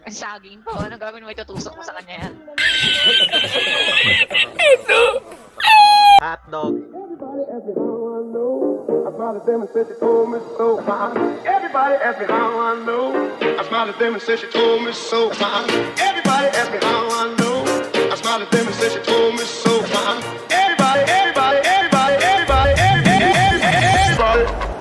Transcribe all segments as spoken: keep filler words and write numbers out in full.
Ang saging po. Anong gagawin mo? Itutusok mo sa kanya yan. Ito! Hotdog. Everybody ask me how I know. I smiled at them and said she told me so. Everybody ask me how I know. I smiled at them and said she told me so. Everybody, everybody, everybody, everybody, everybody, everybody.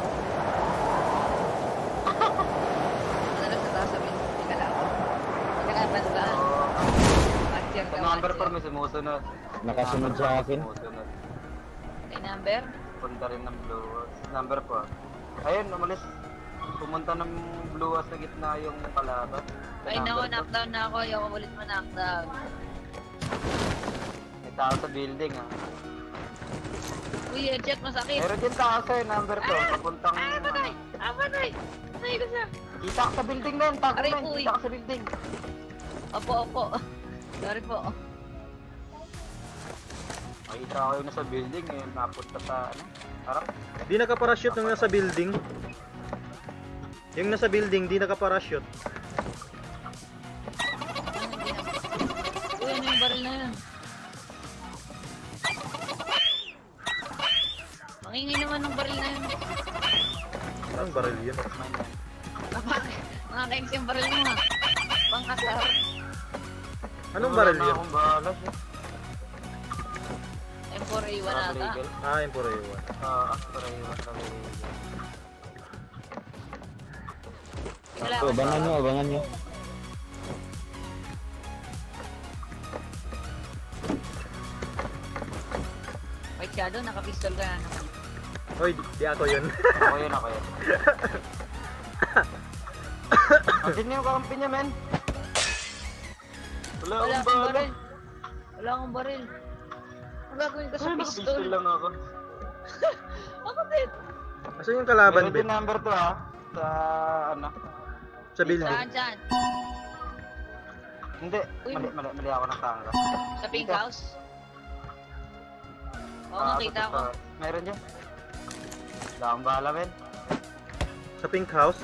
Ano na sa taas sabihin? Hindi ka lang. Hindi ka lang bandaan. Pag-check ka. Number four may sumusunod. Nakasunod sa akin. Sumusunod. May number? Punta rin ng blue. Number four. Ayun, umalis. Pumunta ng blue sa gitna yung kalaban. Ay nako, knockdown na ako. Ayoko ulit ma-knockdown. May tao sa building ah. Uy, headshot masakit. Meron din tao sa number two. Papuntang... Ah, patay! Ah, patay! Patay ko siya. Kita ka sa building na yun. Tago Aray, na yun. uy. Kita ka sa building. Opo, opo. Sorry po. Makita ko yung nasa building eh. Napunta sa ano. Harap. Di naka-parachute yung nasa building. Yung nasa building, di naka-parachute. Uy, ano yung baril na yun? Mangingi naman ng baril na yun. Anong baril yun? Mga kains yung baril mo ha. Pangkasar. Anong baril Wala na yun? akong balas eh. M four A one Parang ata. legal. Ah, yung puro iwan. Ah, ah, parang iwan sa legal. Wala So, ka. abangan nyo, abangan nyo. White Shadow, naka-pistol ka na naman. Hoy, di, di ako yun. Ako yun, ako yun. Asin yung kampi niya, men. Wala Wala akong akong bala. baril. Wala akong baril. Ang gagawin ko sa Ay, pistol? naka-pistol lang ako. Ako din. Asan yung kalaban, Meron Ben? din number two ha. Sa ano. Sa building. Saan, saan? Hindi, Uy. mali, mali, mali ako ng tangga. Sa pink Dito. house? Oo, Ah, nakita basta ko. sa- Meron dyan. Wala akong bahala, men. Sa pink house.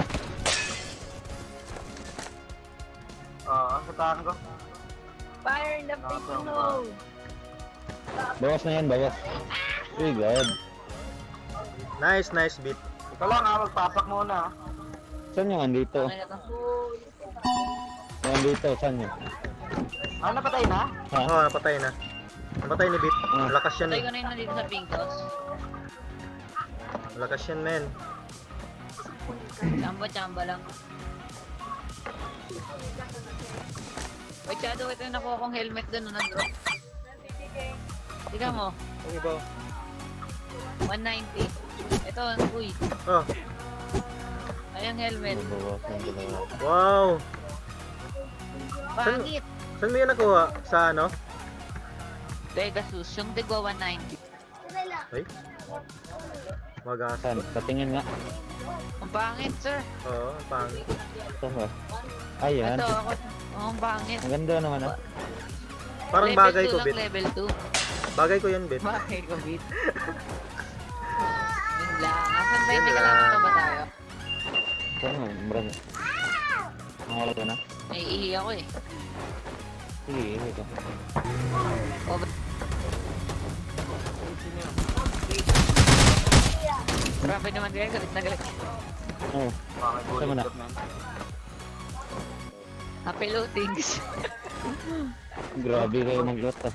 Oo, sa tangga. Fire in the pink Nakatama. nose! Bawas na yan, bawas. Uy, God. Nice, nice beat. Ikaw lang ha, magpapak muna ha. Saan yung andito? Ano na to? Yung andito, saan yun? Ah, napatay na? Ha? Oo, oh, napatay na. Napatay ni Beat. Ah. Malakas yan Patay eh. ko na yun nandito sa pink house. Malakas yan, men. Chamba-chamba lang. White Shadow, ito yung nakuha kong helmet dun na nag-drop. Tignan mo, Ang iba. one ninety. Ito, uy, Oh, ay ang helmet. Bawas na dalawa. wow. Pangit! Saan mo yan nakuha? Sa ano? Pegasus, yung Degwa one ninety. Ay? Magas. Saan? Patingin nga. Ang pangit, sir. Oo, ang pangit. Ito ba? Ayan. Ito, ako. Oh, ang pangit. Ang ganda naman ah. Parang Level bagay two ko, lang, Beat. level two. Bagay ko yan, Beat. Bagay ko, Beat. Yun lang. Asan ba yung Yun kailangan lang. pa ba tayo? Saan mo? Brad. Nangalala ka na? May ihi ako eh. Sige, ito. O, ba- grabe naman kayo, galit na galit. Oh, Bakit Saan mo na? bullet man? Happy loadings. grabe kayo mag-lot ah.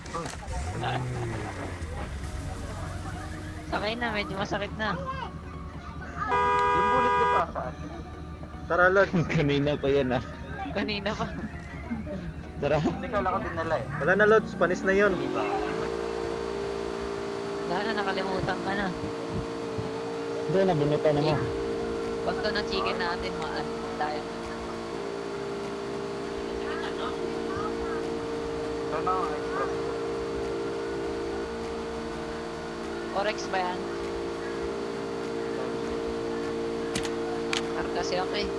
Sakay na, medyo masakit na. Yung bullet ko pa saan? Tara, Lord. Kanina pa yan ah. Kanina pa. Tara. Hindi ka lang ko dinala eh. Wala na, Lord. Panis na yun. Diba? Dahil na nakalimutan ka na. Doon na, binutan na mo. Pag to ng chicken natin, maan tayo. Ano, express. Orex ba yan? Karkas ako eh.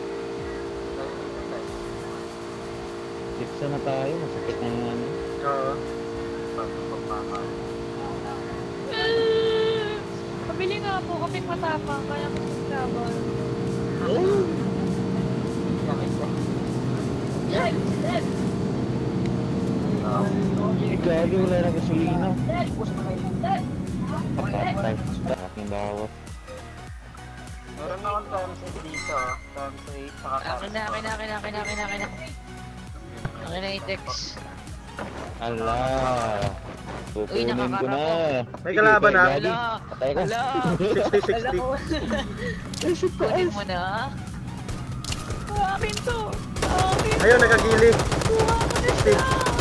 Tipsa na tayo, masakit na yung ano. Oo. Pabili nga po, kapit matapang, kaya ko sa travel. Yan, express. Ay, Gabi, wala na gasolina. Patay. Aking bawat. Meron akong times eight dito. ah. Times eight, saka Akin times na, akin na, akin na, akin na, akin na, akin na. Akin na yung text. Ala. Tutunin ko nakakarap na. May kalaban na. Gagi. Hala! Patay ka. Hala! sixty sixty. Kunin mo na. Akin to! Akin! Ayun, nagagili. sixty.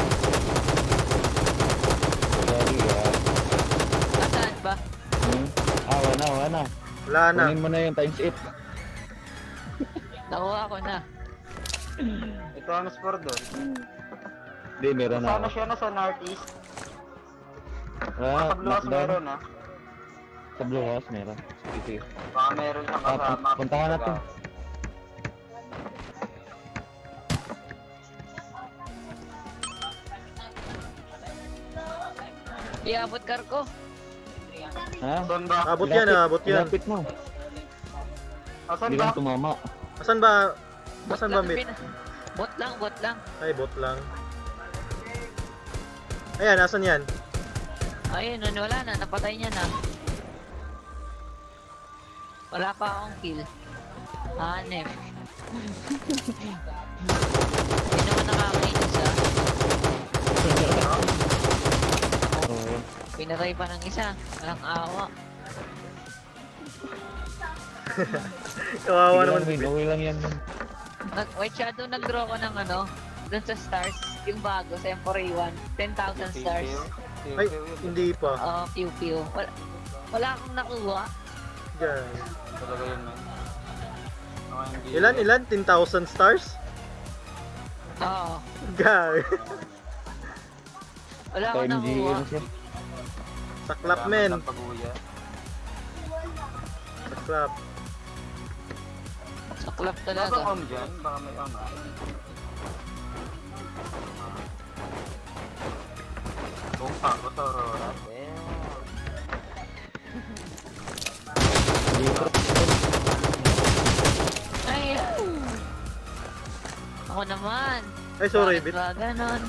Gagi ah. Nasaan ba? Hmm? Ah, wala, wala. Wala na. Kunin mo na yung times eight. Nakuha ko na. Ito times four doon. Hindi, meron na Sana ako. siya na sa northeast. Ah, Sa Blues knockdown. meron ah. Sa Blue House meron. Sige, sige. Baka meron siyang Ah, kasama. pun- puntahan natin. Iabot kar ko. Ha? Saan ba? Abot yan, abot yan. Ilapit mo. Asan Hindi ba? lang tumama. Asan ba? Bot Asan ba, lang, mate? pin- Bot lang, bot lang. Ay, bot lang. Ayan, asan yan? Ayun, nun, wala na. Napatay niya na. Wala pa akong kill. Hanep. Hindi naman nakakainis ah. Oo. Pinatay pa ng isa. Walang awa. Kawawa Sige naman. lang, Win. Okay lang yan. Nag White Shadow, nag-draw ko ng ano, dun sa stars, yung bago, sa M four A one, ten thousand stars. Ay, hindi pa. Oo, pew pew. Wala, wala akong nakuha. Yan. Talaga yun man. Okay, hindi- Ilan, ilan? ten thousand stars? Oo. Gag. Wala akong Time G, nakuha. ano siya? Saklap, Tama men. ng paguya. Saklap. Saklap Baka talaga. on dyan, baka may on ah. Kung ako sa Aurora, damn. Dito. Ay, ako naman. Ay, sorry, Bakit bit. ba ganon?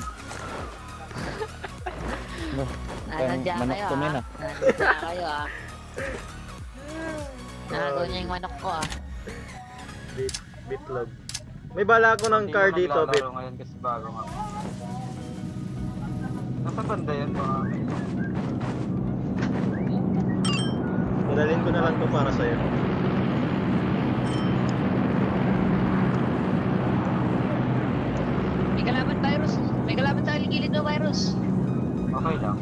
No. Nandiyan manok kayo to, men, ah. ah. Nandiyan kayo ah. Nagaw niya yung manok ko ah. Bit, bitlog. May bala ako ng Hindi car ko dito, naglalaro bit. ngayon kasi bago nga. Nasa banda yan mga Dadalhin ko na lang to para sa'yo. May kalaban virus. May kalaban sa gilid na virus. okay lang.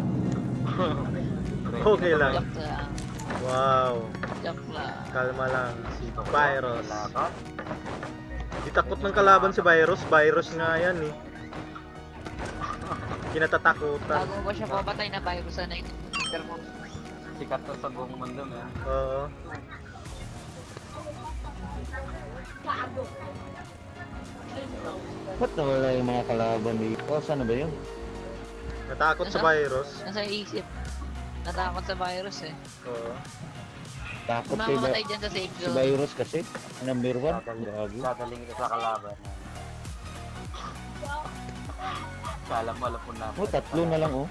Okay lang. Joke lang. Wow. Joke lang. Kalma lang. Si Virus. Laban. Di takot ng kalaban si Virus. Virus nga yan eh. Kinatatakutan. Bago mo ba siya papatay na virus na ito mo? Sikat to sa buong mundo man. Oo. Ba't nawala yung mga kalaban dito? Oh, saan na ba yun? Natakot sa virus. Nasa isip. Natakot sa virus eh. Oo. Takot si, Mamamatay ba- dyan sa safe si zone. virus kasi. Number one. Dadaling, Gagi. dadaling ka sa kalaban. Kala mo, alam po na. Oh, tatlo na lang oh.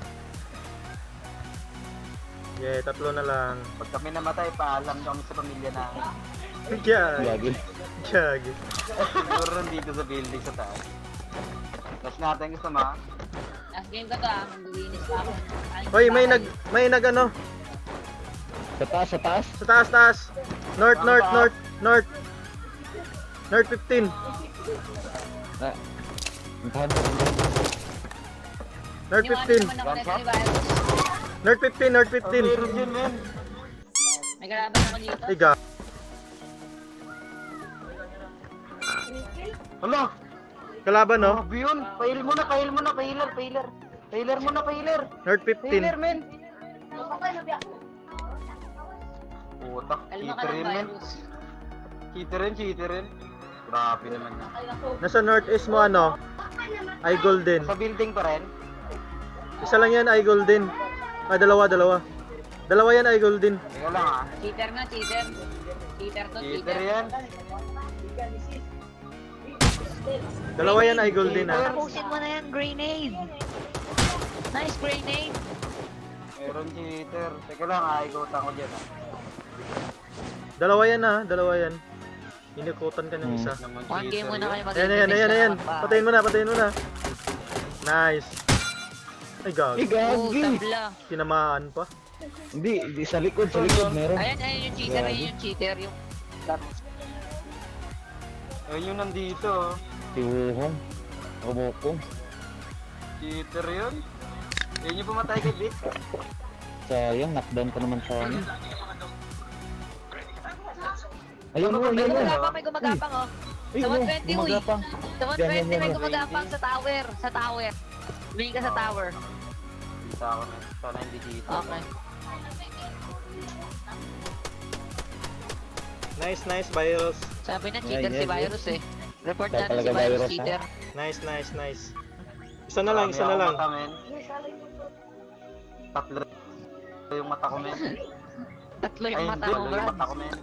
Yeah, tatlo na lang. Pag kami namatay, paalam kami sa pamilya namin. Gag. Gagi. Gag. Siguro dito sa building sa taas. Tapos natin gusto ma. Last game ka to ah. Maglilinis pa ako. Hoy, may nag may nag ano? Sa taas, sa taas. Sa taas, taas. North, north, north, north. North fifteen. Na. Puntahan mo, puntahan mo. North fifteen. Iniwanan naman ako na ito ni virus. North fifteen, North fifteen. Meron yun, men. May kalaban ako dito. Ay, gag. Hala! Kalaban, no? Grabe yun! Pail mo na, pail mo na, pailer, pailer. Pailer mo na, pailer. North fifteen. Pailer, men. Putak, Kalma ka cheater ng yun, men. virus. Cheater yun, cheater yun. Grabe naman yun. Nasa northeast mo, ano? Ay, golden. Sa building pa rin. Isa lang yan, ay golden. Ah, dalawa, dalawa. Dalawa yan, ay golden. Teka lang ah. Cheater nga, cheater. Cheater to, Cheater cheater. yan. Dalawa yan ay golden ah. Tapusin mo na yan, grenade. Nice grenade. Meron cheater. Teka lang, aikutan ko dyan ah. Dalawa yan ah, dalawa yan. Inikutan ka ng Hmm. isa. Naman One game cheater muna yun. kayo mag Ayan, ayan, ayan, ayan. Patayin mo na, patayin mo na. Nice. Ay, gag. Eh, Oh, gagi! tabla. Tinamaan pa. Hindi, hindi, sa likod, sa likod meron. Ayan, ayan yung cheater, ayan yung cheater. Yung... Ayun yung nandito oh. Si Wuhong. Umukong. Cheater yun. Yun yung pumatay kay Vic. Sayang, knockdown ka naman sa amin. Ayun mo, May ayun mo. gumagapang, may gumagapang oh. Ay, Sa mo, one twenty, uy. gumagapang. Sa one Yan, yan, twenty may yan. gumagapang sa tower. Sa tower. Lumingin ka sa tower. Kita ako na. Sana hindi cheater. Okay. Nice, nice, virus. Sabi na cheater Yan, si yan, Virus eh. Report Dahil natin si talaga Virus virus, ha? cheater. Nice, nice, nice. Isa na lang, isa na lang. Mata, men. Tatlo yung mata ko, men. Tatlo Ay, yung hindi. mata mo, Tatlo yung Brad. mata ko, men.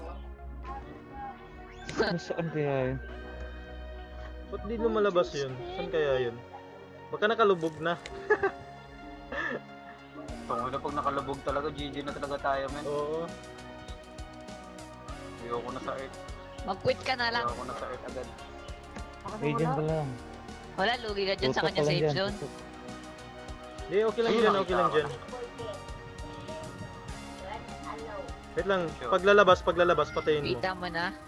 Saan kaya yun? Ba't di lumalabas yun? Saan kaya yun? Baka nakalubog na. Tungkol na pag nakalubog talaga, G G na talaga tayo, men. Oo. Ayoko na sa Earth. Mag-quit ka na lang. Ayoko na sa Earth agad. Eh, dyan pa lang. Wala, lugi ka dyan sa Tutok kanya pa lang safe dyan, zone. tutok. Di, okay lang Ayun, dyan, nakita okay lang ko. dyan. Wait lang, paglalabas, paglalabas, patayin mo. Kita mo na.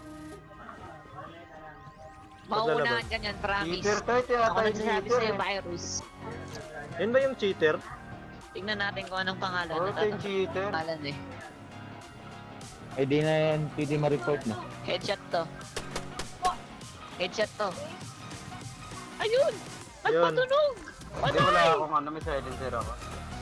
Paglalabas. Mauunahan ka niyan, promise. Cheater tayo, Ako tiyata yung nagsasabi cheater. sa'yo, eh. Virus. Yan ba yung cheater? Tingnan natin kung anong pangalan. Oo, na ito yung cheater. Pangalan eh. Eh, di na yan, pwede ma-report na. Headshot to. Headshot to. Ayun! Ayun. Nagpatunog! Hindi, wala Patay! akong ano, may silencer ako.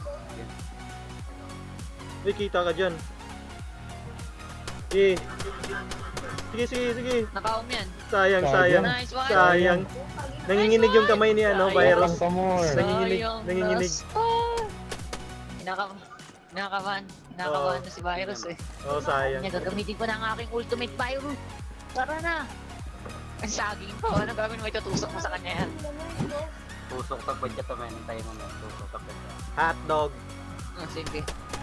Uy, kita ka dyan. Sige. Sige, sige, sige. Naka-home yan. Sayang, Sayang. sayang. Nice one! Sayang. Nanginginig yung kamay ni ano, Sayang. virus. Tapang ka more. Nanginginig, Sayang, nanginginig. last time. Inaka... Inakaman. Inakaman Oo. na si Virus eh. Oh, sayang. Kanya gagamitin ko na ang aking ultimate virus. Tara na! Ang saging pa. Ano gagawin mo? Itutusok mo sa kanya yan. Tusok sa pwede ito, men. Tayo mo, men. Tusok sa pwede. Hotdog. Ah, sige.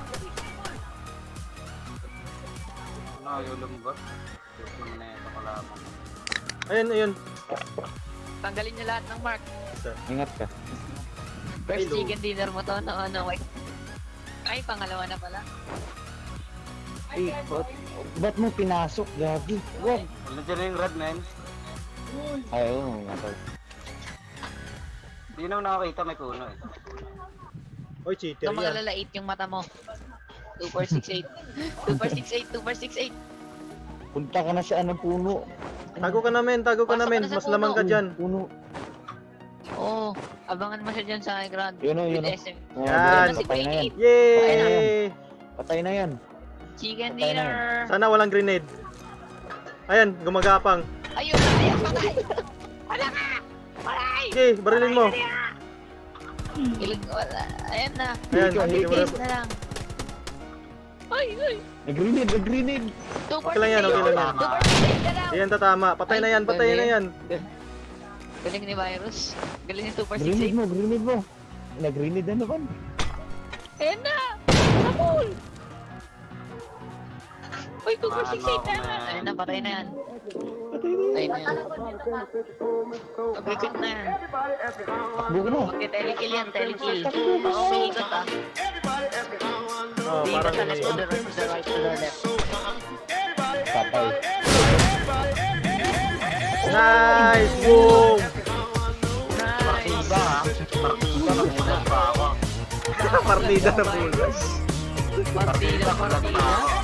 Ano, yung lumabas? Tusok mo na ito, kalamang. Ayun, ayun. Tanggalin niyo lahat ng mark. Isa. Ingat ka. First Hello. chicken dinner mo to. No, ano, wait. Ay, pangalawa na pala. Eh, ba't, ba't mo pinasok, gagi? Wag. Wala dyan na yung red, men. Ay, oo, oh, Hindi na nakakita, may puno eh. Oy, cheater Ito mga yan. lalait yung mata mo. two four six eight. two four six eight, two four six eight. Punta ka na sa anong puno. Tago ka namin, tago ka Pasok ka namin. na sa Mas lamang ka puno. dyan. Puno. Oo. Abangan mo siya dyan sa high ground. Yun o, yun o. With S M. Oh, Yan. Patay na yan. Yay! Patay na yan. Chicken Patay na dinner. Sana walang grenade. Ayan, gumagapang. Ayun na, ayun, patay. Wala ka! Patay! Sige, barilin mo. Ilig, wala. Ayan na. Ayan, Ikaw, hindi mo na. Base na lang. Ay, ay. Nag-grenade, nag-grenade. two four Okay lang yan, six eight. okay lang yan. two four six eight na lang. Yan tatama. Patay na yan, patay na yan. Galing ni Virus. Galing ni two four six Grenade eight. mo, grenade mo. Nag-grenade na naman. Ayan na! Sabol! Uy, two four six eight na naman. Ayun na, patay na yan. Patay na yan. Pag-recruit na yan. Takbo ka na. Magka-telekill yan, telekill. Oo, may ikot ah. Oh, May ikot parang sa left to ini. the right, to the right, to the left. Patay. Nice! Boom! Nice! Partida, ha? Partida, nagulat pa ako. Partida na bulas. Partida, partida.